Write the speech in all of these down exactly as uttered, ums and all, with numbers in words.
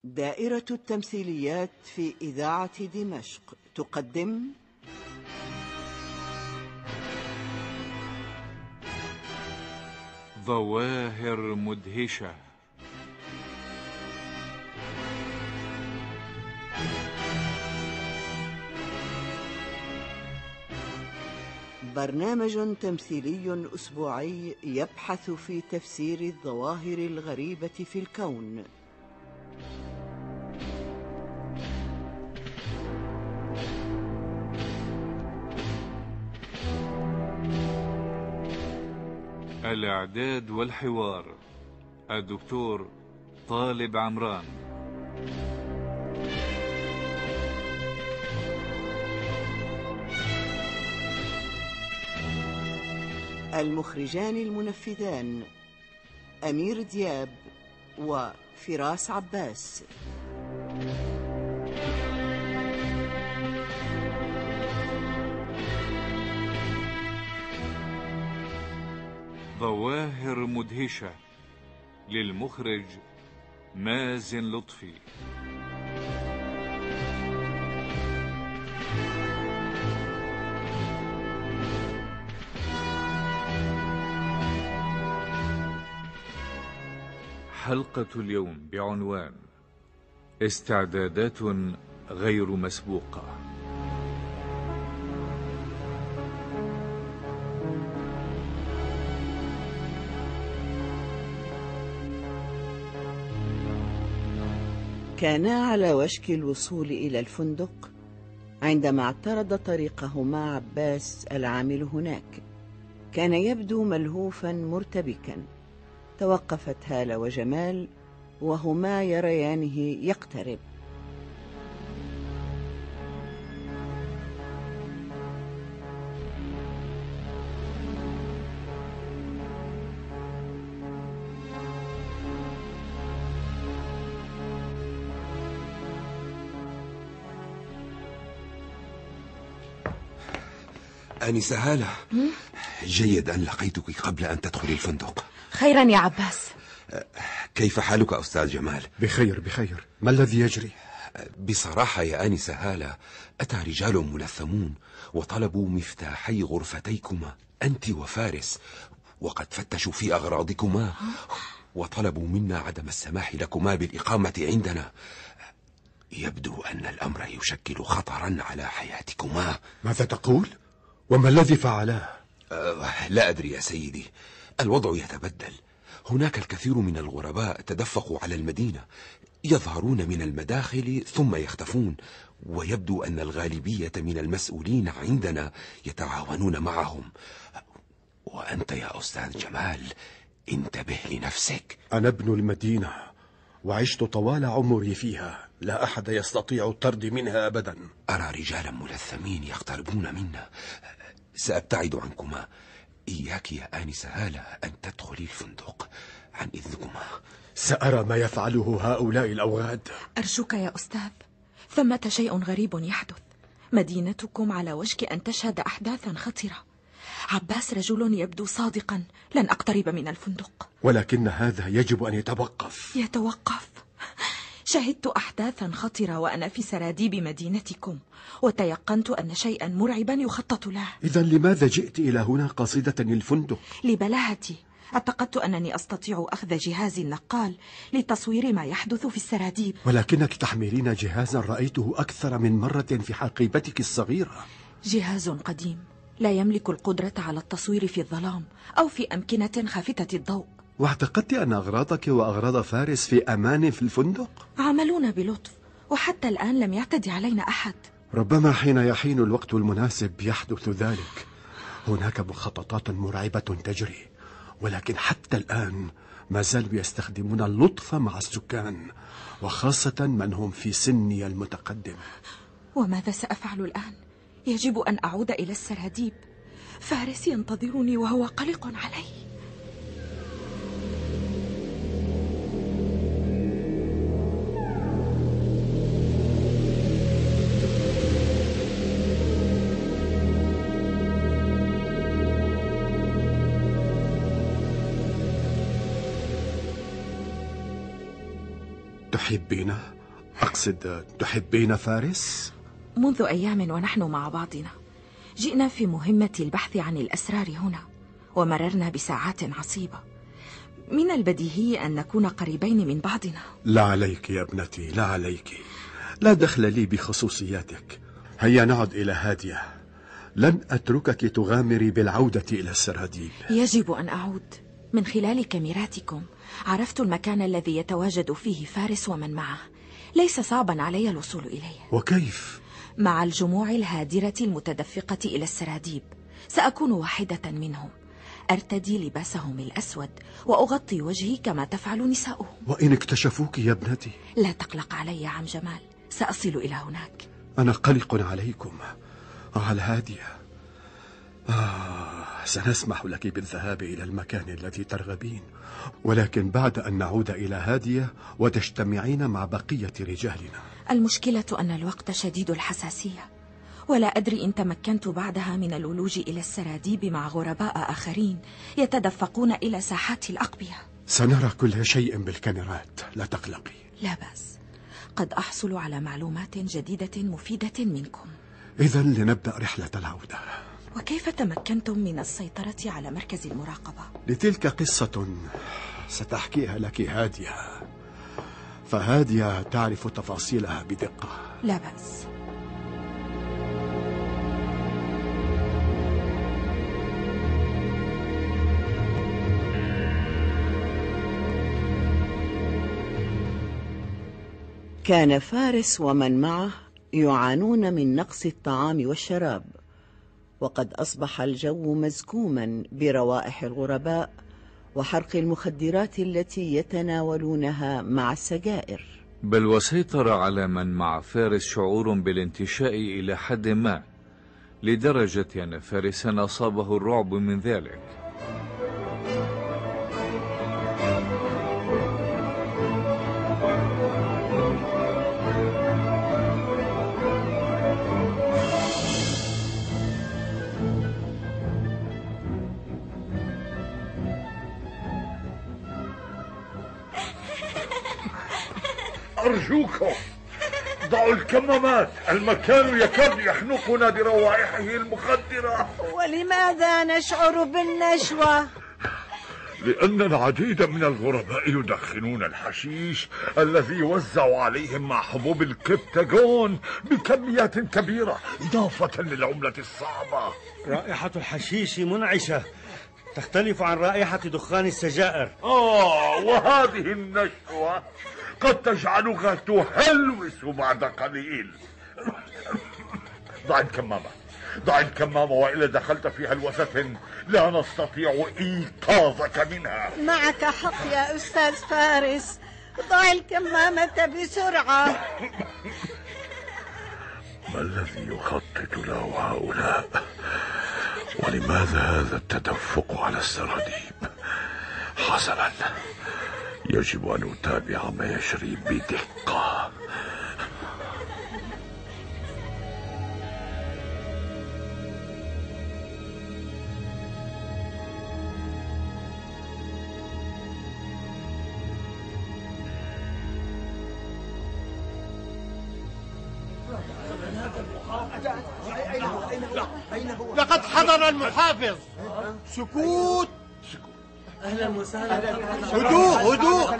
دائرة التمثيليات في إذاعة دمشق تقدم ظواهر مدهشة. برنامج تمثيلي أسبوعي يبحث في تفسير الظواهر الغريبة في الكون. الإعداد والحوار الدكتور طالب عمران. المخرجان المنفذان أمير دياب وفراس عباس. ظواهر مدهشة للمخرج مازن لطفي. حلقة اليوم بعنوان استعدادات غير مسبوقة. كانا على وشك الوصول إلى الفندق عندما اعترض طريقهما عباس العامل هناك. كان يبدو ملهوفا مرتبكا. توقفت هالة وجمال وهما يريانه يقترب. آنسة هالة، جيد أن لقيتك قبل أن تدخلي الفندق. خيرا يا عباس. كيف حالك أستاذ جمال؟ بخير بخير. ما الذي يجري؟ بصراحة يا آنسة هالة، أتى رجال ملثمون وطلبوا مفتاحي غرفتيكما أنت وفارس، وقد فتشوا في أغراضكما وطلبوا منا عدم السماح لكما بالإقامة عندنا. يبدو أن الأمر يشكل خطرا على حياتكما. ماذا تقول؟ وما الذي فعلاه؟ أه لا أدري يا سيدي، الوضع يتبدل. هناك الكثير من الغرباء تدفقوا على المدينة، يظهرون من المداخل ثم يختفون، ويبدو أن الغالبية من المسؤولين عندنا يتعاونون معهم. وأنت يا أستاذ جمال انتبه لنفسك. أنا ابن المدينة وعشت طوال عمري فيها، لا أحد يستطيع الطرد منها أبدا. أرى رجالا ملثمين يقتربون منا، سأبتعد عنكما. إياك يا آنسة هالة أن تدخلي الفندق، عن إذنكما. سأرى ما يفعله هؤلاء الأوغاد. أرجوك يا أستاذ، ثمة شيء غريب يحدث. مدينتكم على وشك أن تشهد أحداثا خطرة. عباس رجل يبدو صادقا، لن أقترب من الفندق. ولكن هذا يجب أن يتوقف. يتوقف؟ شهدت أحداثا خطرة وأنا في سراديب مدينتكم، وتيقنت أن شيئا مرعبا يخطط له. إذا لماذا جئت إلى هنا قاصدة الفندق؟ لبلاهتي. اعتقدت أنني أستطيع أخذ جهازي النقال لتصوير ما يحدث في السراديب. ولكنك تحملين جهازا رأيته أكثر من مرة في حقيبتك الصغيرة. جهاز قديم لا يملك القدرة على التصوير في الظلام أو في أمكنة خافتة الضوء. واعتقدت أن أغراضك وأغراض فارس في أمان في الفندق؟ عاملونا بلطف، وحتى الآن لم يعتدي علينا أحد. ربما حين يحين الوقت المناسب يحدث ذلك. هناك مخططات مرعبة تجري، ولكن حتى الآن ما زالوا يستخدمون اللطف مع السكان، وخاصة من هم في سني المتقدم. وماذا سأفعل الآن؟ يجب أن أعود إلى السراديب. فارس ينتظرني وهو قلق علي. تحبين؟ أقصد تحبين فارس؟ منذ أيام ونحن مع بعضنا جئنا في مهمة البحث عن الأسرار هنا، ومررنا بساعات عصيبة. من البديهي أن نكون قريبين من بعضنا. لا عليك يا ابنتي، لا عليك، لا دخل لي بخصوصياتك. هيا نعد إلى هادية، لن أتركك تغامري بالعودة إلى السراديب. يجب أن أعود. من خلال كاميراتكم عرفت المكان الذي يتواجد فيه فارس ومن معه. ليس صعبا علي الوصول إليه. وكيف؟ مع الجموع الهادرة المتدفقة إلى السراديب سأكون واحدة منهم. أرتدي لباسهم الأسود وأغطي وجهي كما تفعل نساؤهم. وإن اكتشفوك يا ابنتي؟ لا تقلق علي عم جمال، سأصل إلى هناك. أنا قلق عليكم. على هادية، آه سنسمح لك بالذهاب إلى المكان الذي ترغبين، ولكن بعد أن نعود إلى هادية وتجتمعين مع بقية رجالنا. المشكلة أن الوقت شديد الحساسية، ولا أدري إن تمكنت بعدها من الولوج إلى السراديب مع غرباء آخرين يتدفقون إلى ساحات الأقبية. سنرى كل شيء بالكاميرات، لا تقلقي. لا بأس، قد أحصل على معلومات جديدة مفيدة منكم. إذن لنبدأ رحلة العودة. وكيف تمكنتم من السيطرة على مركز المراقبة؟ لتلك قصة ستحكيها لك هادية، فهادية تعرف تفاصيلها بدقة. لا بأس. كان فارس ومن معه يعانون من نقص الطعام والشراب، وقد أصبح الجو مزكوما بروائح الغرباء وحرق المخدرات التي يتناولونها مع السجائر. بل وسيطر على من مع فارس شعور بالانتشاء إلى حد ما، لدرجة أن فارسا أصابه الرعب من ذلك. أرجوكم ضعوا الكمامات، المكان يكاد يخنقنا بروائحه المخدرة. ولماذا نشعر بالنشوة؟ لأن العديد من الغرباء يدخنون الحشيش الذي يوزع عليهم مع حبوب الكبتاجون بكميات كبيرة، إضافة للعملة الصعبة. رائحة الحشيش منعشة، تختلف عن رائحة دخان السجائر. آه، وهذه النشوة قد تجعلها تهلوس بعد قليل. ضع الكمامة، ضع الكمامة، وإلا دخلت في هلوسة لا نستطيع إيقاظك منها. معك حق يا أستاذ فارس، ضع الكمامة بسرعة. ما الذي يخطط له هؤلاء؟ ولماذا هذا التدفق على السراديب؟ حسنا، يجب أن أتابع ما يجري بدقة. لقد حضر المحافظ. سكوت. أهلا وسهلا. هدوء هدوء.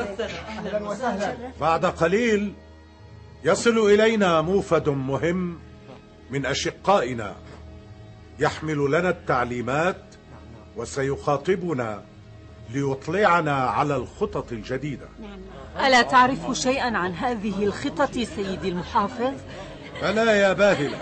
بعد قليل يصل إلينا موفد مهم من أشقائنا يحمل لنا التعليمات وسيخاطبنا ليطلعنا على الخطط الجديدة. ألا تعرف شيئا عن هذه الخطط سيدي المحافظ؟ ألا يا باهلة،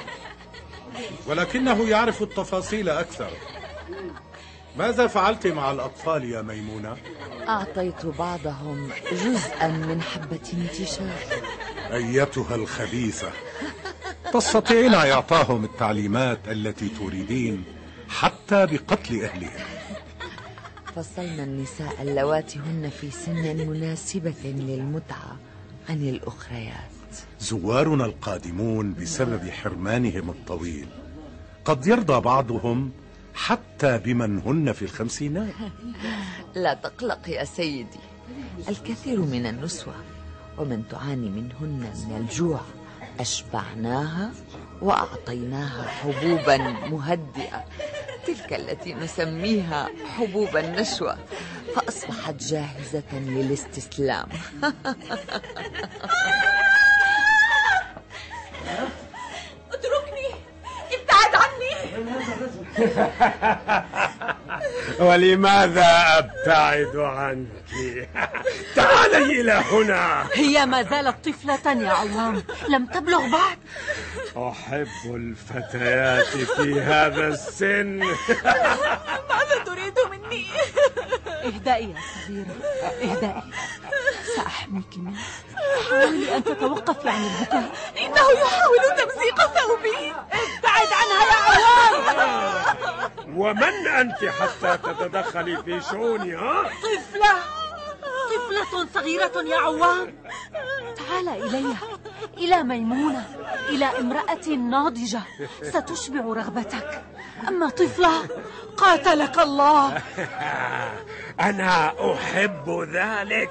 ولكنه يعرف التفاصيل أكثر. ماذا فعلت مع الأطفال يا ميمونة؟ أعطيت بعضهم جزءا من حبة انتشار. أيتها الخبيثة، تستطيعين إعطاهم التعليمات التي تريدين حتى بقتل أهلهم. فصلنا النساء اللواتي هن في سن مناسبة للمتعة عن الأخريات. زوارنا القادمون بسبب حرمانهم الطويل قد يرضى بعضهم حتى بمن هن في الخمسينات. لا تقلق يا سيدي، الكثير من النسوة ومن تعاني منهن من الجوع أشبعناها وأعطيناها حبوبا مهدئة، تلك التي نسميها حبوب النشوة، فأصبحت جاهزة للاستسلام. اتركني، ابتعد عني. ولماذا أبتعد عنك؟ تعالي إلى هنا. هي ما زالت طفلة يا عوام، لم تبلغ بعد. أحب الفتيات في هذا السن. ماذا تريد مني؟ اهدئي يا صغيرة، اهدئي، سأحميك منه. حاولي أن تتوقفي عن البكاء. إنه يحاول تمزيق ثوبي. ابتعد عنها يا عوام. ومن أنت حتى تتدخلي في شؤوني؟ ها؟ طفلة طفلة صغيرة يا عوام. تعال إلي، إلى ميمونة، إلى امرأة ناضجة ستشبع رغبتك. أما طفلة قاتلك الله. أنا أحب ذلك.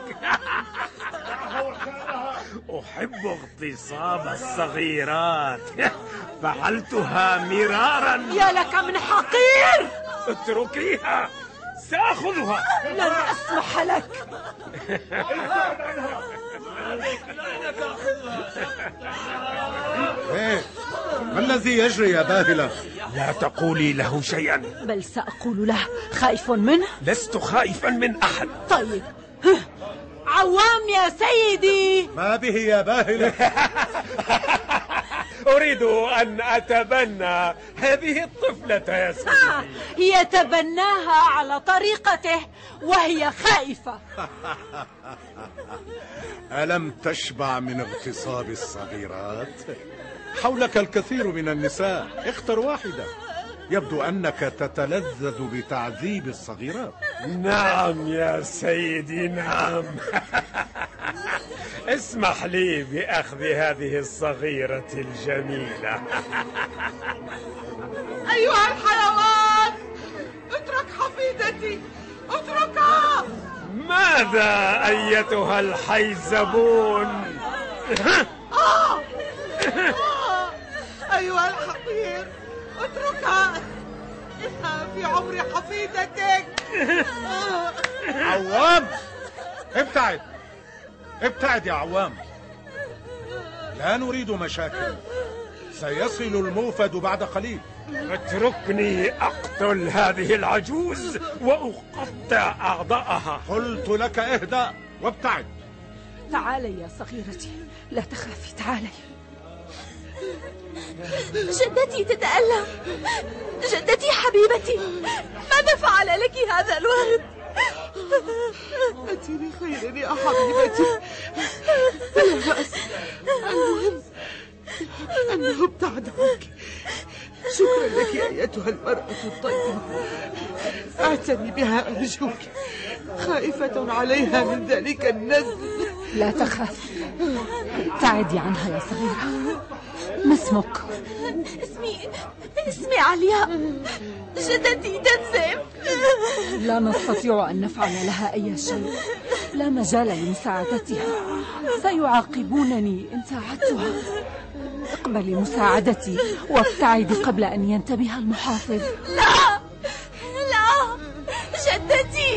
أحب اغتصاب الصغيرات، فعلتها مرارا. يا لك من حقير. اتركيها، سأخذها. لن أسمح لك. إيه، ما الذي يجري يا باهلة؟ لا تقولي له شيئا. بل سأقول له. خائف منه؟ لست خائفا من أحد. طيب، عوام يا سيدي. ما به يا باهلة؟ أريد أن أتبنى هذه الطفلة يا سيدي. آه، يتبناها على طريقته وهي خائفة. ألم تشبع من اغتصاب الصغيرات؟ حولك الكثير من النساء، اختر واحدة. يبدو أنك تتلذذ بتعذيب الصغيرات. نعم يا سيدي، نعم. اسمح لي بأخذ هذه الصغيرة الجميلة. أيها الحيوان، اترك حفيدتي، اتركها. ماذا أيتها الحيزبون؟ آه. آه. أيها الحقير، اتركها، إنها في عمر حفيدتك. عوام، ابتعد ابتعد يا عوام، لا نريد مشاكل، سيصل الموفد بعد قليل. اتركني أقتل هذه العجوز وأقطع أعضاءها. قلت لك اهدأ وابتعد. تعالي يا صغيرتي، لا تخافي، تعالي. جدتي تتألم. جدتي حبيبتي، ماذا فعل لك هذا الولد؟ أنت بخير يا حبيبتي، لا بأس. المهم أنه ابتعد عنك. شكرا لك أيتها المرأة الطيبة. اعتني بها أرجوك، خائفة عليها من ذلك النزل. لا تخافي، ابتعدي عنها يا صغيرة. ما اسمك؟ اسمي اسمي علياء. جدتي تنزف. لا نستطيع أن نفعل لها أي شيء، لا مجال لمساعدتها، سيعاقبونني إن ساعدتها. اقبلي مساعدتي وابتعدي قبل أن ينتبه المحافظ. لا لا جدتي.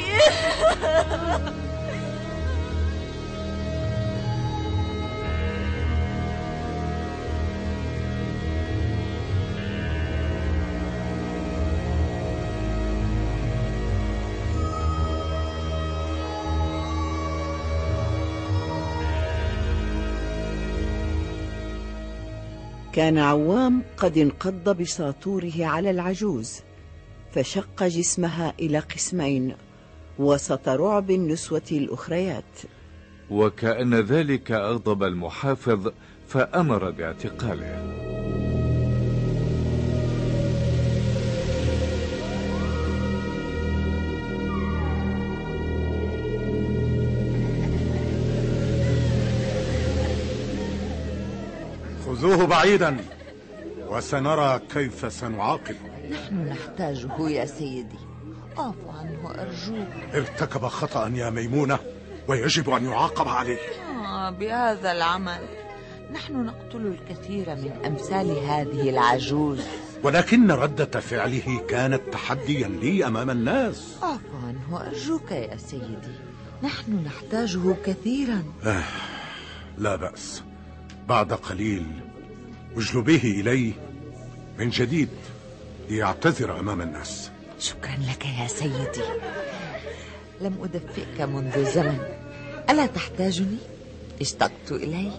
كان عوام قد انقض بساطوره على العجوز، فشق جسمها إلى قسمين وسط رعب النسوة الأخريات. وكأن ذلك أغضب المحافظ فأمر باعتقاله. خذوه بعيدا وسنرى كيف سنعاقبه. نحن نحتاجه يا سيدي، اعف عنه أرجوك. ارتكب خطأ يا ميمونة، ويجب أن يعاقب عليه. آه بهذا العمل نحن نقتل الكثير من أمثال هذه العجوز، ولكن ردة فعله كانت تحديا لي أمام الناس. عفوا وأرجوك يا سيدي، نحن نحتاجه كثيرا. آه لا بأس، بعد قليل اجلبيه إلي من جديد ليعتذر أمام الناس. شكرا لك يا سيدي، لم أدفئك منذ زمن، ألا تحتاجني؟ اشتقت إليك.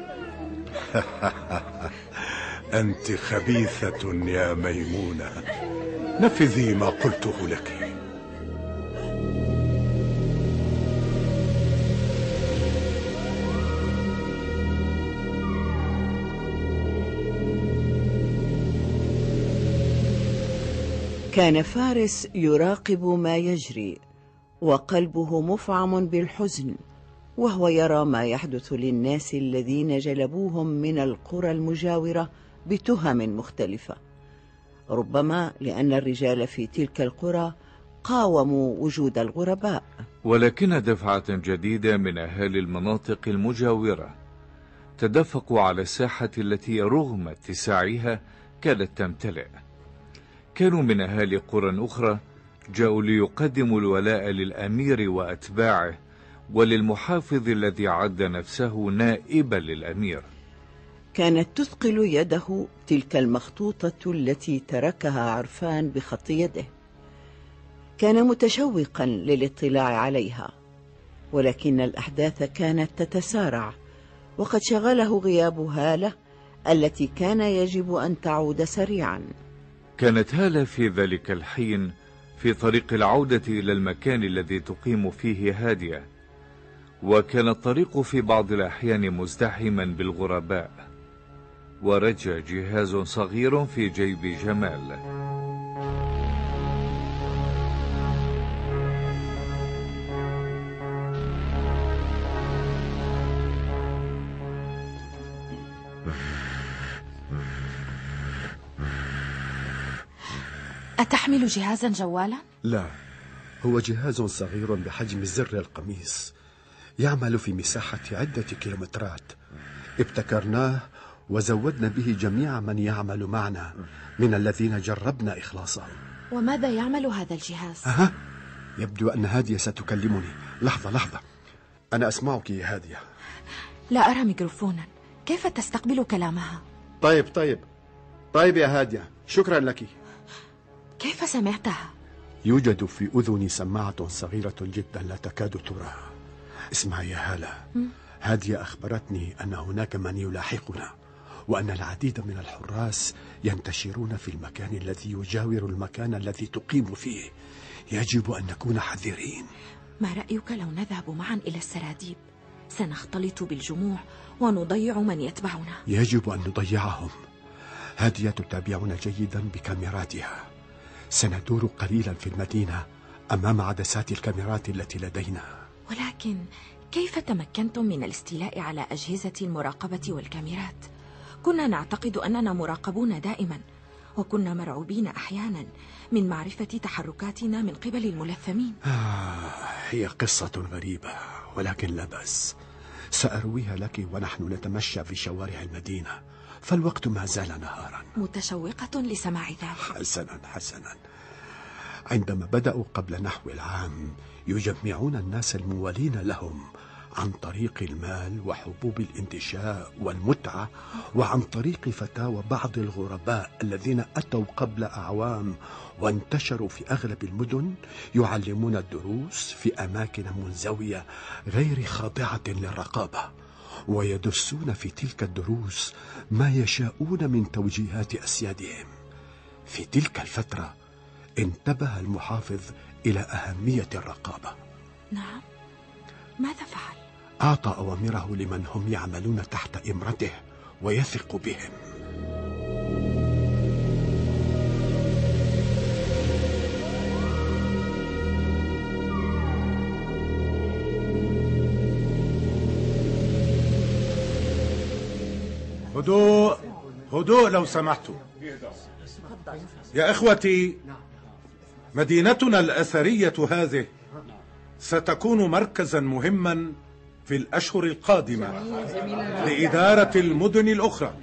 أنت خبيثة يا ميمونة، نفذي ما قلته لك. كان فارس يراقب ما يجري وقلبه مفعم بالحزن، وهو يرى ما يحدث للناس الذين جلبوهم من القرى المجاورة بتهم مختلفة، ربما لأن الرجال في تلك القرى قاوموا وجود الغرباء. ولكن دفعة جديدة من أهالي المناطق المجاورة تدفقوا على الساحة التي رغم اتساعها كانت تمتلئ. كانوا من أهالي قرى أخرى جاءوا ليقدموا الولاء للأمير وأتباعه وللمحافظ الذي عد نفسه نائبا للأمير. كانت تثقل يده تلك المخطوطة التي تركها عرفان بخط يده. كان متشوقا للاطلاع عليها، ولكن الأحداث كانت تتسارع، وقد شغله غياب هالة التي كان يجب أن تعود سريعا. كانت هالة في ذلك الحين في طريق العودة إلى المكان الذي تقيم فيه هادية، وكان الطريق في بعض الأحيان مزدحما بالغرباء. ورجى جهاز صغير في جيب جمال. أتحمل جهازا جوالا؟ لا، هو جهاز صغير بحجم زر القميص، يعمل في مساحة عدة كيلومترات. ابتكرناه وزودنا به جميع من يعمل معنا من الذين جربنا إخلاصه. وماذا يعمل هذا الجهاز؟ أها، يبدو أن هادية ستكلمني. لحظة لحظة، أنا أسمعك يا هادية. لا أرى ميكروفونا، كيف تستقبل كلامها؟ طيب طيب طيب يا هادية، شكرا لك. كيف سمعتها؟ يوجد في أذني سماعة صغيرة جدا لا تكاد ترى. اسمعي يا هالة، هادية أخبرتني أن هناك من يلاحقنا، وأن العديد من الحراس ينتشرون في المكان الذي يجاور المكان الذي تقيم فيه. يجب أن نكون حذرين. ما رأيك لو نذهب معا إلى السراديب؟ سنختلط بالجموع ونضيع من يتبعنا. يجب أن نضيعهم. هادية تتابعنا جيدا بكاميراتها. سندور قليلا في المدينة أمام عدسات الكاميرات التي لدينا. ولكن كيف تمكنتم من الاستيلاء على أجهزة المراقبة والكاميرات؟ كنا نعتقد أننا مراقبون دائما، وكنا مرعوبين أحيانا من معرفة تحركاتنا من قبل الملثمين. آه، هي قصة غريبة، ولكن لا بأس، سأرويها لك ونحن نتمشى في شوارع المدينة، فالوقت ما زال نهارا. متشوقة لسماع ذلك. حسنا حسنا. عندما بدأوا قبل نحو العام يجمعون الناس الموالين لهم عن طريق المال وحبوب الانتشاء والمتعة، وعن طريق فتاوى بعض الغرباء الذين أتوا قبل أعوام وانتشروا في أغلب المدن، يعلمون الدروس في أماكن منزوية غير خاضعة للرقابة، ويدسون في تلك الدروس ما يشاءون من توجيهات أسيادهم. في تلك الفترة انتبه المحافظ إلى أهمية الرقابة. نعم، ماذا فعل؟ أعطى أوامره لمن هم يعملون تحت إمرته ويثق بهم. هدوء هدوء لو سمحتوا يا إخوتي. مدينتنا الأثرية هذه ستكون مركزا مهما في الأشهر القادمة لإدارة المدن الأخرى،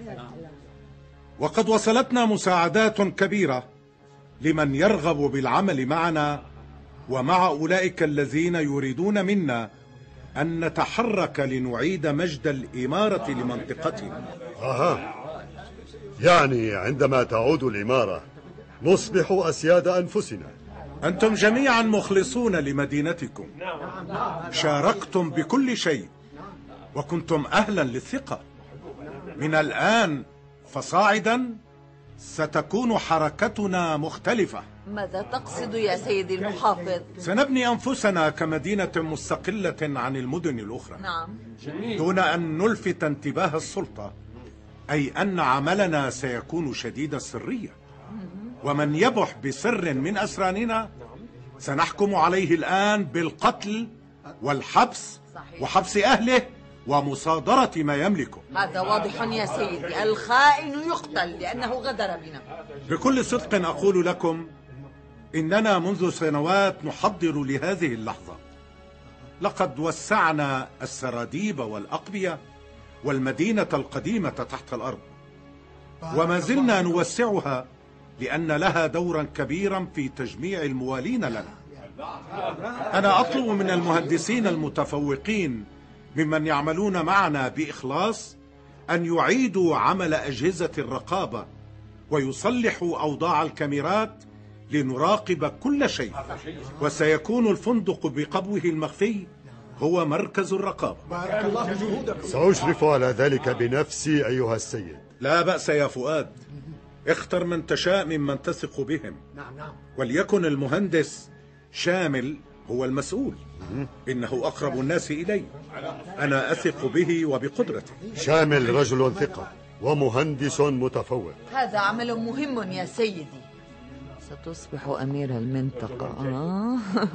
وقد وصلتنا مساعدات كبيرة لمن يرغب بالعمل معنا ومع أولئك الذين يريدون منا أن نتحرك لنعيد مجد الإمارة لمنطقتنا. أها، يعني عندما تعود الإمارة نصبح أسياد أنفسنا. أنتم جميعا مخلصون لمدينتكم، شاركتم بكل شيء وكنتم أهلا للثقة. من الآن فصاعدا ستكون حركتنا مختلفة. ماذا تقصد يا سيدي المحافظ؟ سنبني أنفسنا كمدينة مستقلة عن المدن الأخرى. نعم. دون أن نلفت انتباه السلطة، أي أن عملنا سيكون شديد السرية، ومن يبح بسر من أسرارنا سنحكم عليه الآن بالقتل والحبس وحبس أهله ومصادرة ما يملكه. هذا واضح يا سيدي، الخائن يقتل لأنه غدر بنا. بكل صدق أقول لكم إننا منذ سنوات نحضر لهذه اللحظة. لقد وسعنا السراديب والأقبية والمدينة القديمة تحت الأرض، وما زلنا نوسعها لأن لها دورا كبيرا في تجميع الموالين لنا. أنا أطلب من المهندسين المتفوقين ممن يعملون معنا بإخلاص أن يعيدوا عمل أجهزة الرقابة ويصلحوا أوضاع الكاميرات لنراقب كل شيء، وسيكون الفندق بقبوه المخفي هو مركز الرقابة. سأشرف على ذلك بنفسي أيها السيد. لا بأس يا فؤاد، اختر من تشاء ممن تثق بهم، وليكن المهندس شامل هو المسؤول، إنه أقرب الناس إلي. أنا أثق به وبقدرته. شامل رجل ثقة ومهندس متفوق. هذا عمل مهم يا سيدي. ستصبح أمير المنطقة. آه.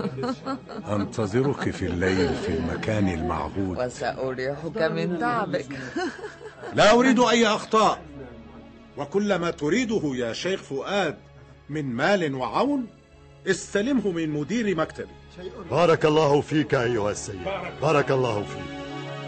أنتظرك في الليل في المكان المعهود، وسأريحك من تعبك. لا أريد أي أخطاء، وكل ما تريده يا شيخ فؤاد من مال وعون استلمه من مدير مكتبي. بارك الله فيك أيها السيد، بارك الله فيك.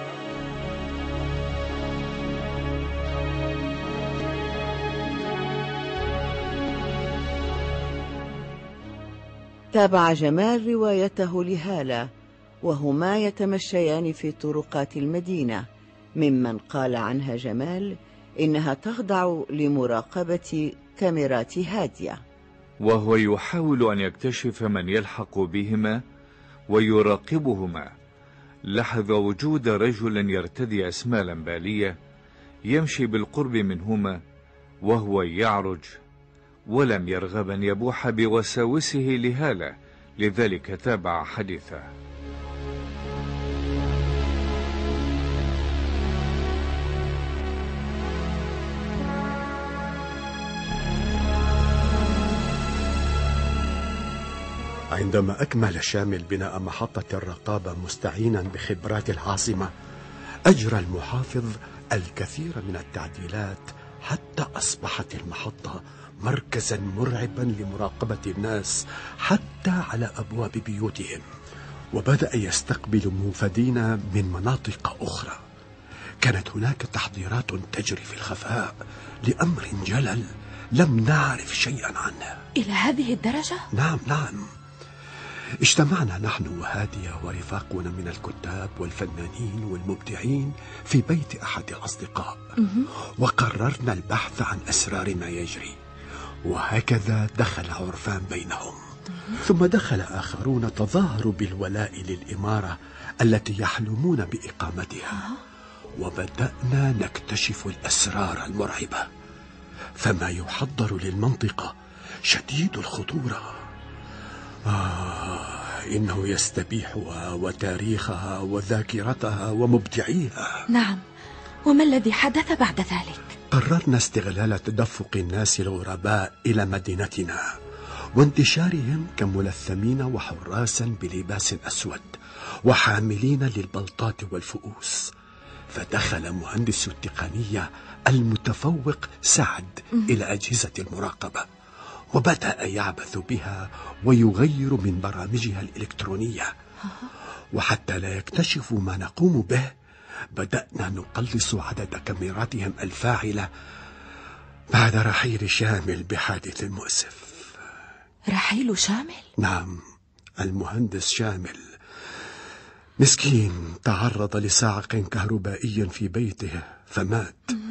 تابع جمال روايته لهالة وهما يتمشيان في طرقات المدينة، ممن قال عنها جمال إنها تخضع لمراقبة كاميرات هادية، وهو يحاول أن يكتشف من يلحق بهما ويراقبهما. لاحظ وجود رجل يرتدي أسمالا بالية يمشي بالقرب منهما وهو يعرج، ولم يرغب أن يبوح بوساوسه لهالة، لذلك تابع حديثه. عندما أكمل شامل بناء محطة الرقابة مستعينا بخبرات العاصمة، أجرى المحافظ الكثير من التعديلات حتى أصبحت المحطة مركزا مرعبا لمراقبة الناس حتى على أبواب بيوتهم، وبدأ يستقبل موفدين من مناطق أخرى. كانت هناك تحضيرات تجري في الخفاء لأمر جلل لم نعرف شيئا عنه. إلى هذه الدرجة؟ نعم نعم. اجتمعنا نحن وهادية ورفاقنا من الكتاب والفنانين والمبدعين في بيت أحد الأصدقاء، وقررنا البحث عن أسرار ما يجري، وهكذا دخل عرفان بينهم. ثم دخل آخرون تظاهروا بالولاء للإمارة التي يحلمون بإقامتها، وبدأنا نكتشف الأسرار المرعبة. فما يحضر للمنطقة شديد الخطورة. آه إنه يستبيحها وتاريخها وذاكرتها ومبدعيها. نعم، وما الذي حدث بعد ذلك؟ قررنا استغلال تدفق الناس الغرباء إلى مدينتنا وانتشارهم كملثمين وحراسا بلباس أسود وحاملين للبلطات والفؤوس. فدخل مهندس التقنية المتفوق سعد إلى أجهزة المراقبة، وبدأ يعبث بها ويغير من برامجها الإلكترونية وحتى لا يكتشفوا ما نقوم به بدأنا نقلص عدد كاميراتهم الفاعلة بعد رحيل شامل بحادث مؤسف. رحيل شامل؟ نعم، المهندس شامل مسكين تعرض لصاعق كهربائي في بيته فمات.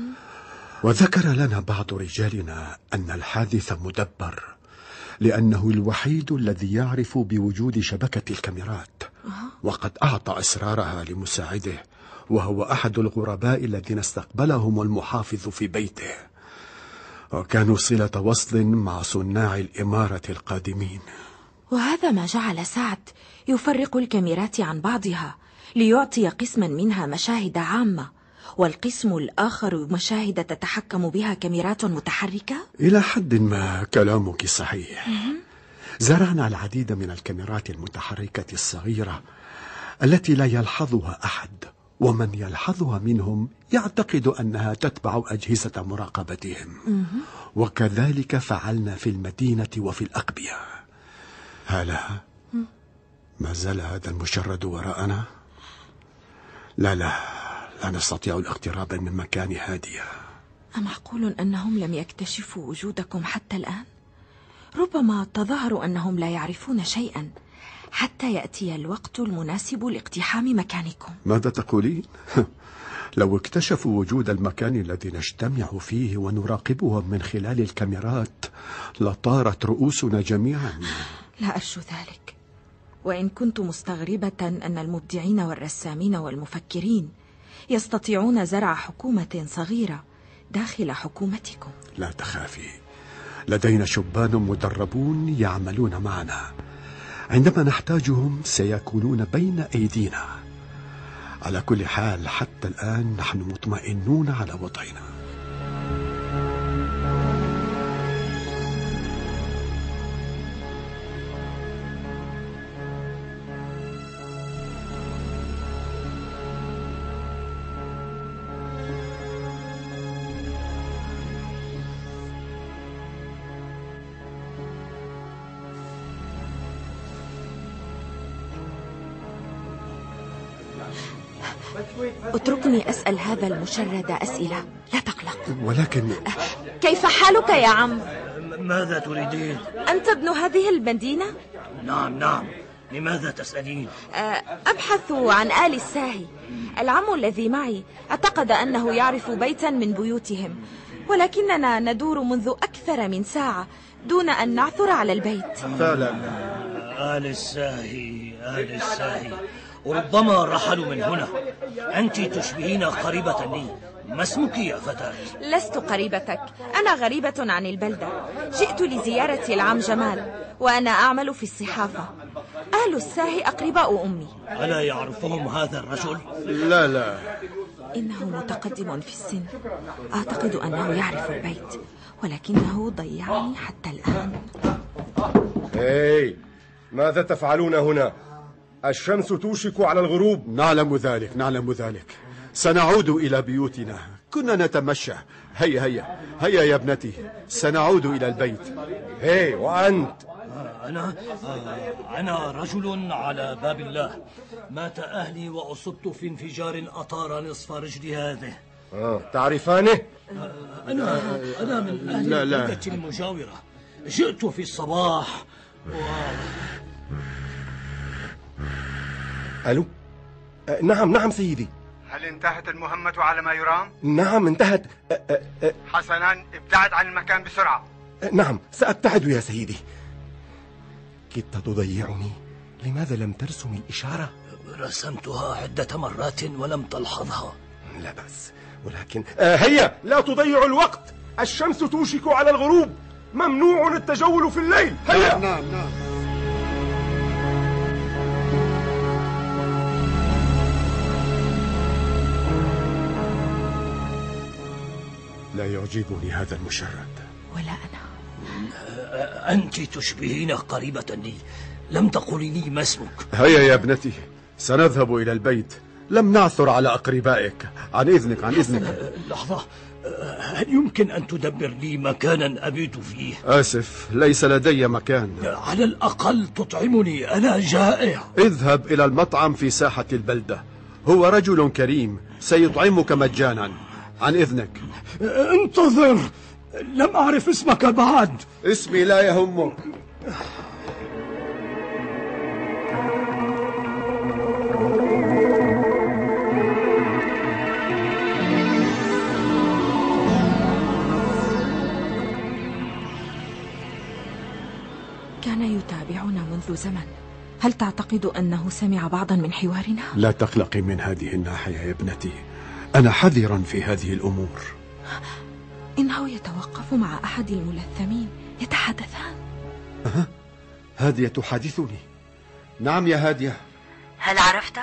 وذكر لنا بعض رجالنا أن الحادث مدبر، لأنه الوحيد الذي يعرف بوجود شبكة الكاميرات، وقد أعطى أسرارها لمساعده، وهو أحد الغرباء الذين استقبلهم المحافظ في بيته، وكانوا صلة وصل مع صناع الإمارة القادمين. وهذا ما جعل سعد يفرق الكاميرات عن بعضها ليعطي قسما منها مشاهد عامة، والقسم الآخر مشاهد تتحكم بها كاميرات متحركة؟ إلى حد ما كلامك صحيح. زرعنا العديد من الكاميرات المتحركة الصغيرة التي لا يلحظها أحد، ومن يلحظها منهم يعتقد أنها تتبع أجهزة مراقبتهم. وكذلك فعلنا في المدينة وفي الأقبية. هلا، ما زال هذا المشرد وراءنا؟ لا لا لا نستطيع الاقتراب من مكان هادئ. أمعقول أنهم لم يكتشفوا وجودكم حتى الآن؟ ربما تظاهر أنهم لا يعرفون شيئا حتى يأتي الوقت المناسب لاقتحام مكانكم. ماذا تقولين؟ لو اكتشفوا وجود المكان الذي نجتمع فيه ونراقبهم من خلال الكاميرات لطارت رؤوسنا جميعا. لا أرجو ذلك، وإن كنت مستغربة أن المبدعين والرسامين والمفكرين يستطيعون زرع حكومة صغيرة داخل حكومتكم. لا تخافي، لدينا شبان مدربون يعملون معنا. عندما نحتاجهم سيكونون بين أيدينا. على كل حال حتى الآن نحن مطمئنون على وضعنا. اتركني أسأل هذا المشرد أسئلة، لا تقلق. ولكن كيف حالك يا عم؟ ماذا تريدين؟ أنت ابن هذه المدينة؟ نعم نعم، لماذا تسألين؟ أبحث عن آل الساهي. العم الذي معي اعتقد أنه يعرف بيتا من بيوتهم، ولكننا ندور منذ أكثر من ساعة دون أن نعثر على البيت. فعلا آل الساهي آل الساهي وربما رحلوا من هنا. أنت تشبهين قريبة لي. ما اسمك يا فتاة؟ لست قريبتك، أنا غريبة عن البلدة. جئت لزيارة العم جمال، وأنا أعمل في الصحافة. أهل الساهي أقرباء أمي. ألا يعرفهم هذا الرجل؟ لا لا، إنه متقدم في السن، أعتقد أنه يعرف البيت، ولكنه ضيعني حتى الآن. هاي، ماذا تفعلون هنا؟ الشمس توشك على الغروب. نعلم ذلك نعلم ذلك سنعود إلى بيوتنا. كنا نتمشى. هيا هيا هيا يا ابنتي، سنعود إلى البيت. هي وأنت؟ أنا أنا رجل على باب الله. مات أهلي وأصبت في انفجار أطار نصف رجلي هذه. آه. تعرفانه؟ أنا أنا من أهل لا لا. البلدة المجاورة. جئت في الصباح و... ألو؟ أه نعم نعم سيدي. هل انتهت المهمة على ما يرام؟ نعم انتهت. أه أه أه حسنا، ابتعد عن المكان بسرعة. أه نعم سأبتعد يا سيدي. كدت تضيعني. لماذا لم ترسم الإشارة؟ رسمتها عدة مرات ولم تلحظها. لا بأس، ولكن أه هيا لا تضيع الوقت. الشمس توشك على الغروب، ممنوع التجول في الليل. هيا. نعم نعم, نعم. لا يعجبني هذا المشرد. ولا أنا. أنت تشبهين قريبة لي. لم تقولي لي ما اسمك. هيا يا ابنتي، سنذهب إلى البيت. لم نعثر على أقربائك. عن إذنك عن إذنك. لحظة، هل يمكن أن تدبر لي مكانا أبيت فيه؟ آسف، ليس لدي مكان. على الأقل تطعمني، أنا جائع. اذهب إلى المطعم في ساحة البلدة، هو رجل كريم سيطعمك مجانا. عن إذنك. انتظر، لم أعرف اسمك بعد. اسمي لا يهمك. كان يتابعنا منذ زمن. هل تعتقد أنه سمع بعضا من حوارنا؟ لا تقلقي من هذه الناحية يا ابنتي، أنا حذرا في هذه الأمور. إنه يتوقف مع أحد الملثمين يتحدثان. أه؟ هادية تحادثني. نعم يا هادية. هل عرفته؟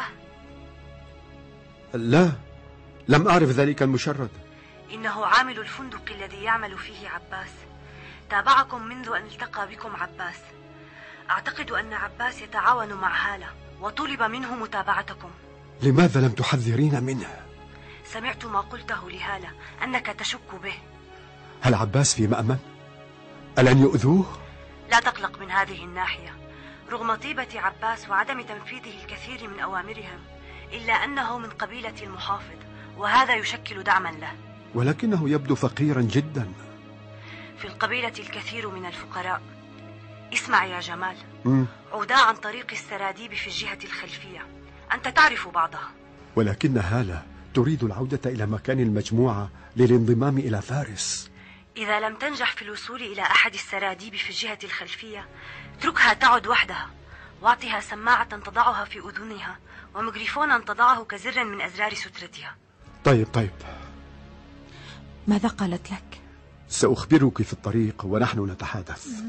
لا، لم أعرف ذلك المشرد. إنه عامل الفندق الذي يعمل فيه عباس. تابعكم منذ أن التقى بكم عباس. أعتقد أن عباس يتعاون مع هالة وطلب منه متابعتكم. لماذا لم تحذرين منه؟ سمعت ما قلته لهالة أنك تشك به. هل عباس في مأمن؟ ألن يؤذوه؟ لا تقلق من هذه الناحية. رغم طيبة عباس وعدم تنفيذه الكثير من أوامرهم، إلا أنه من قبيلة المحافظ، وهذا يشكل دعما له. ولكنه يبدو فقيرا جدا. في القبيلة الكثير من الفقراء. اسمع يا جمال، م. عودا عن طريق السراديب في الجهة الخلفية. أنت تعرف بعضها. ولكن هالة تريد العودة إلى مكان المجموعة للانضمام إلى فارس. إذا لم تنجح في الوصول إلى أحد السراديب في الجهة الخلفية، اتركها تعد وحدها، واعطها سماعة تضعها في أذنها وميكروفونا تضعه كزر من أزرار سترتها. طيب طيب. ماذا قالت لك؟ سأخبرك في الطريق ونحن نتحدث. م.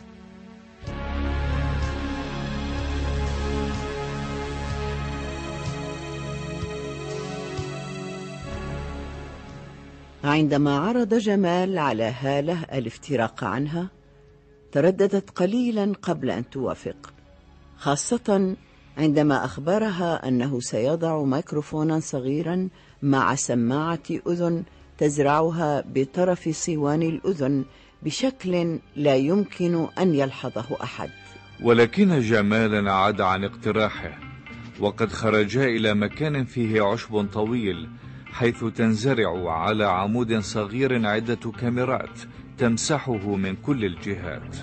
عندما عرض جمال على هالة الافتراق عنها، ترددت قليلا قبل أن توافق، خاصة عندما أخبرها أنه سيضع ميكروفونا صغيرا مع سماعة أذن تزرعها بطرف صوان الأذن بشكل لا يمكن أن يلحظه أحد. ولكن جمالا عاد عن اقتراحه، وقد خرجا إلى مكان فيه عشب طويل، حيث تنزرع على عمود صغير عدة كاميرات تمسحه من كل الجهات.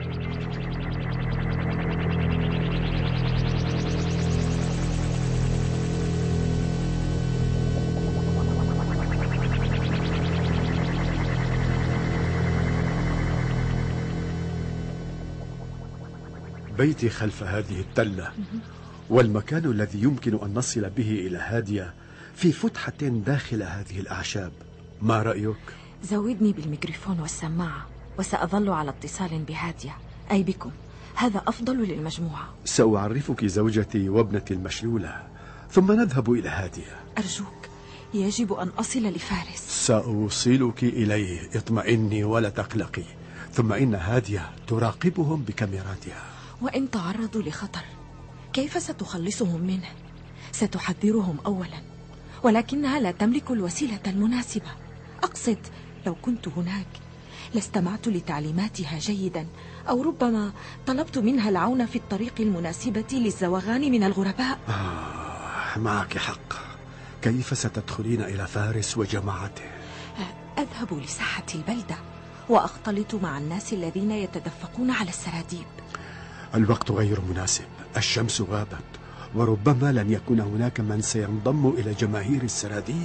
بيتي خلف هذه التلة، والمكان الذي يمكن أن نصل به إلى هادية في فتحة داخل هذه الأعشاب. ما رأيك؟ زودني بالميكروفون والسماعة وسأظل على اتصال بهادية، أي بكم. هذا أفضل للمجموعة. سأعرفك زوجتي وابنتي المشلولة، ثم نذهب إلى هادية. أرجوك، يجب أن أصل لفارس. سأوصلك إليه، اطمئني ولا تقلقي. ثم إن هادية تراقبهم بكاميراتها. وإن تعرضوا لخطر كيف ستخلصهم منه؟ ستحذرهم أولا، ولكنها لا تملك الوسيلة المناسبة. أقصد لو كنت هناك لاستمعت لتعليماتها جيدا، أو ربما طلبت منها العون في الطريق المناسبة للزوغان من الغرباء. آه، معك حق. كيف ستدخلين إلى فارس وجماعته؟ أذهب لساحة البلدة وأختلط مع الناس الذين يتدفقون على السراديب. الوقت غير مناسب، الشمس غابت، وربما لن يكون هناك من سينضم إلى جماهير السراديب.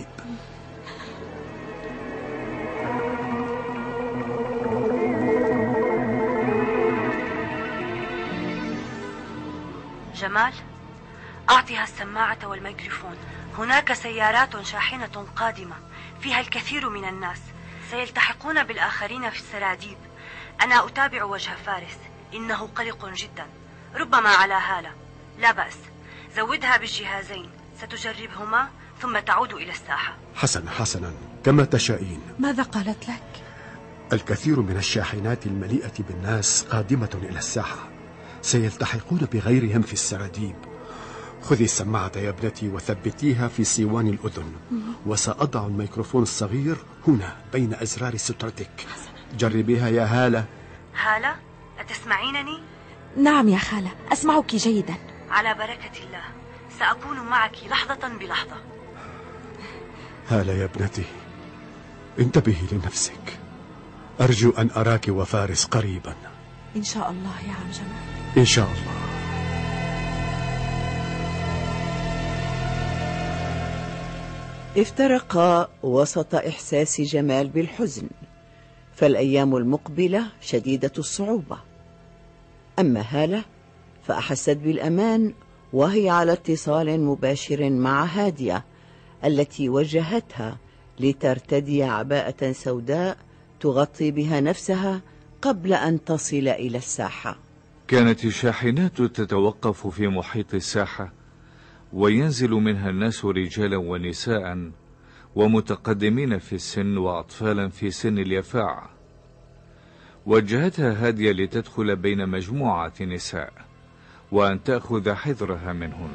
جمال، أعطها السماعة والميكروفون. هناك سيارات شاحنة قادمة فيها الكثير من الناس، سيلتحقون بالآخرين في السراديب. أنا أتابع وجه فارس، إنه قلق جدا، ربما على هالة. لا بأس، زودها بالجهازين، ستجربهما ثم تعود إلى الساحة. حسنا حسنا، كما تشائين. ماذا قالت لك؟ الكثير من الشاحنات المليئة بالناس قادمة إلى الساحة، سيلتحقون بغيرهم في السراديب، خذي السماعة يا ابنتي وثبتيها في صوان الأذن، وسأضع الميكروفون الصغير هنا بين أزرار سترتك. جربيها يا هالة. هالة، أتسمعينني؟ نعم يا خالة، أسمعك جيدا. على بركة الله، سأكون معك لحظة بلحظة. هالة يا ابنتي، انتبهي لنفسك. أرجو أن أراك وفارس قريبا. إن شاء الله يا عم جمال. إن شاء الله. افترقا وسط إحساس جمال بالحزن، فالأيام المقبلة شديدة الصعوبة. أما هالة فأحست بالأمان وهي على اتصال مباشر مع هادية التي وجهتها لترتدي عباءة سوداء تغطي بها نفسها قبل أن تصل إلى الساحة. كانت الشاحنات تتوقف في محيط الساحة، وينزل منها الناس رجالا ونساء ومتقدمين في السن وأطفالا في سن اليفاعة. وجهتها هادية لتدخل بين مجموعة نساء وأن تأخذ حذرها منهن.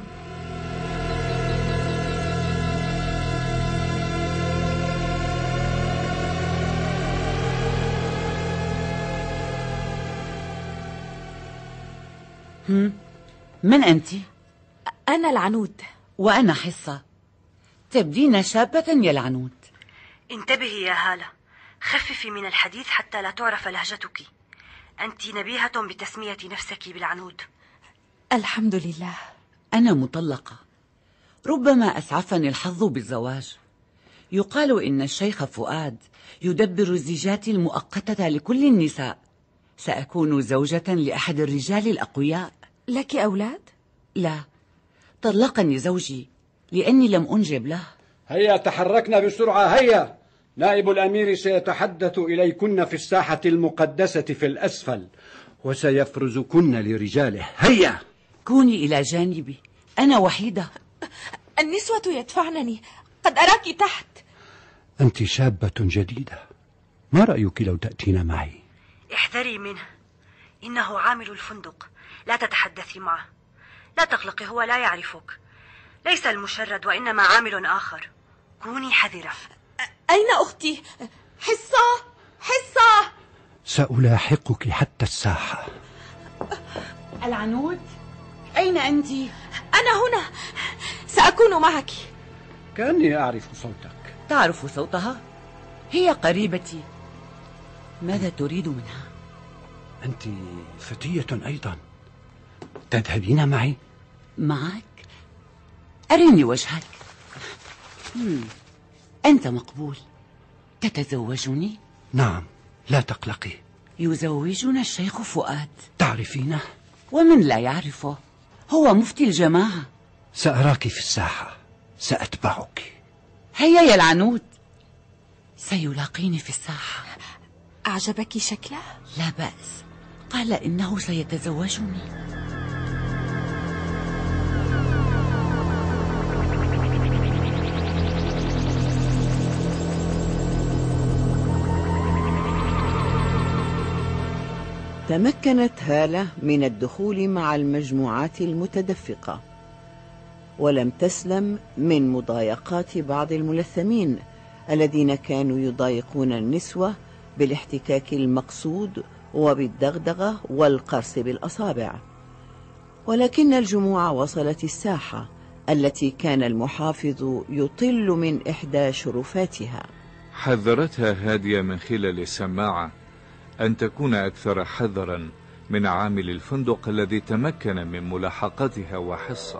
من أنت؟ أنا العنود. وأنا حصة. تبدين شابة يا العنود. انتبهي يا هالة، خففي من الحديث حتى لا تعرف لهجتك. أنت نبيهة بتسمية نفسك بالعنود. الحمد لله. أنا مطلقة، ربما أسعفني الحظ بالزواج. يقال إن الشيخ فؤاد يدبر الزيجات المؤقتة لكل النساء. سأكون زوجة لأحد الرجال الأقوياء. لك أولاد؟ لا، طلقني زوجي لأني لم أنجب له. هيا تحركنا بسرعة، هيا. نائب الأمير سيتحدث إليكن في الساحة المقدسة في الأسفل، وسيفرزكن لرجاله. هيا كوني إلى جانبي، أنا وحيدة. النسوة يدفعنني، قد أراك تحت. أنت شابة جديدة، ما رأيك لو تأتين معي؟ احذري منه، إنه عامل الفندق، لا تتحدثي معه. لا تقلقي، هو لا يعرفك، ليس المشرد وإنما عامل آخر. كوني حذرة. أين أختي؟ حصة، حصة. سألاحقك حتى الساحة. العنود، أين أنت؟ أنا هنا، سأكون معك. كأني أعرف صوتك. تعرف صوتها؟ هي قريبتي. ماذا تريد منها؟ أنت فتية أيضا، تذهبين معي؟ معك؟ أرني وجهك. مم. أنت مقبول، تتزوجني؟ نعم، لا تقلقي. يزوجنا الشيخ فؤاد. تعرفينه؟ ومن لا يعرفه، هو مفتي الجماعة. سأراك في الساحة، سأتبعك. هيا يا العنود، سيلاقيني في الساحة. أعجبك شكله؟ لا بأس، قال إنه سيتزوجني. تمكنت هالة من الدخول مع المجموعات المتدفقة، ولم تسلم من مضايقات بعض الملثمين الذين كانوا يضايقون النسوة بالاحتكاك المقصود وبالدغدغة والقرص بالأصابع. ولكن الجموع وصلت الساحة التي كان المحافظ يطل من إحدى شرفاتها. حذرتها هادية من خلال السماعة أن تكون أكثر حذرا من عامل الفندق الذي تمكن من ملاحقتها وحصة.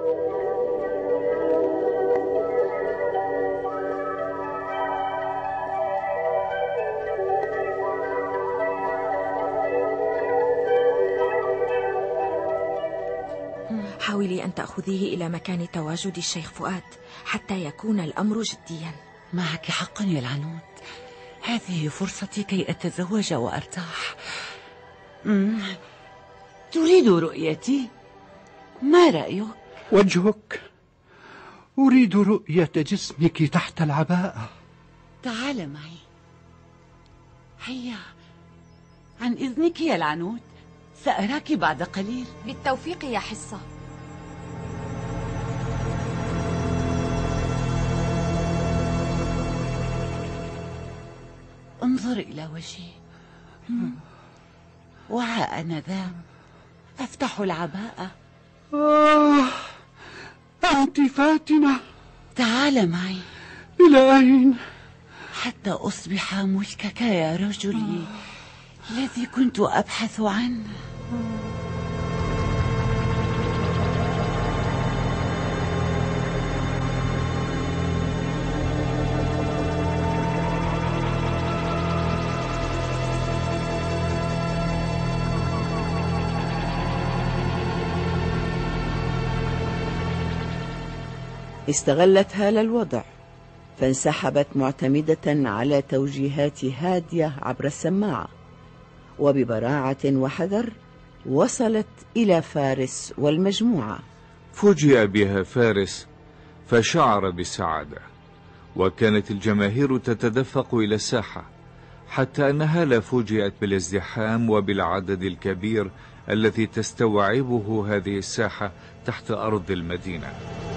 حاولي أن تأخذيه إلى مكان تواجد الشيخ فؤاد حتى يكون الأمر جديا. معك حقا يا العنود، هذه فرصتي كي أتزوج وأرتاح. مم. تريد رؤيتي؟ ما رأيك؟ وجهك، أريد رؤية جسمك تحت العباءة. تعال معي. هيا، عن إذنك يا العنود، سأراك بعد قليل. بالتوفيق يا حصة. انظر إلى وجهي. وها أنا ذا أفتح العباءة. آه أنت فاتنة. تعال معي. إلى أين؟ حتى أصبح ملكك يا رجلي الذي كنت أبحث عنه. استغلت هالة الوضع فانسحبت معتمدة على توجيهات هادية عبر السماعة، وببراعة وحذر وصلت إلى فارس والمجموعة. فوجئ بها فارس فشعر بالسعادة، وكانت الجماهير تتدفق إلى الساحة، حتى أن هالة فوجئت بالازدحام وبالعدد الكبير الذي تستوعبه هذه الساحة تحت أرض المدينة.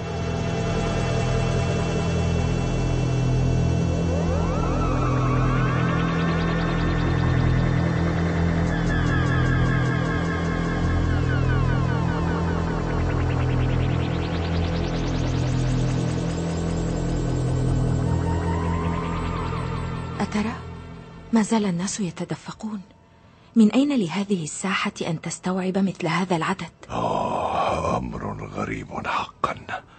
أترى؟ ما زال الناس يتدفقون. من أين لهذه الساحة أن تستوعب مثل هذا العدد؟ آه أمر غريب حقا.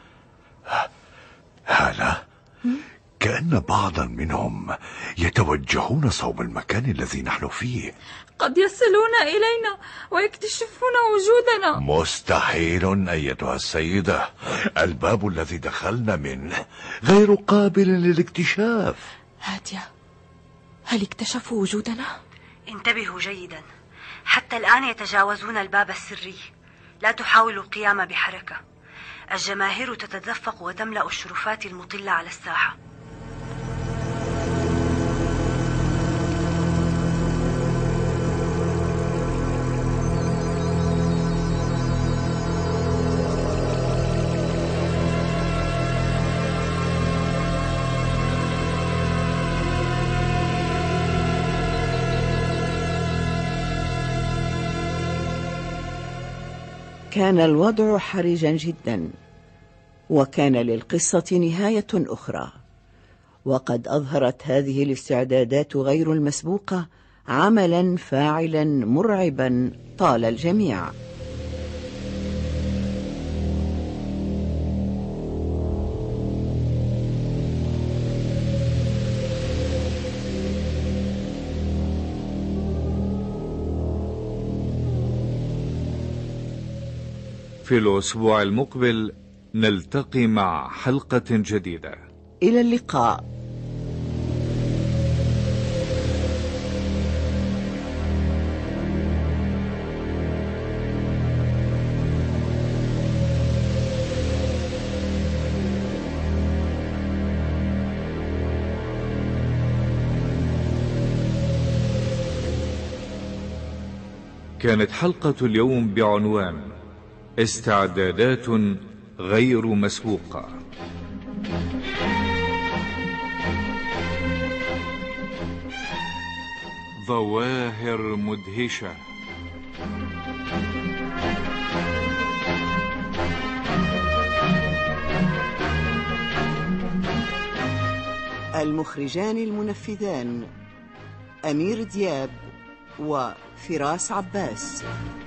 هلا كأن بعضا منهم يتوجهون صوب المكان الذي نحن فيه. قد يصلون إلينا ويكتشفون وجودنا. مستحيل أيتها السيدة، الباب الذي دخلنا منه غير قابل للاكتشاف. هادية، هل اكتشفوا وجودنا؟ انتبهوا جيدا، حتى الآن يتجاوزون الباب السري. لا تحاولوا القيام بحركة. الجماهير تتدفق وتملأ الشرفات المطلة على الساحة. كان الوضع حرجا جدا، وكان للقصة نهاية أخرى، وقد أظهرت هذه الاستعدادات غير المسبوقة عملا فاعلا مرعبا طال الجميع. في الأسبوع المقبل نلتقي مع حلقة جديدة. إلى اللقاء. كانت حلقة اليوم بعنوان استعدادات غير مسبوقة. ظواهر مدهشة. المخرجان المنفذان أمير دياب وفراس عباس.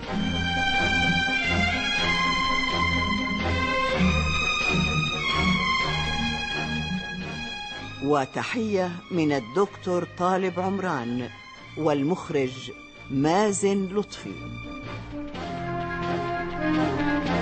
وتحية من الدكتور طالب عمران والمخرج مازن لطفي.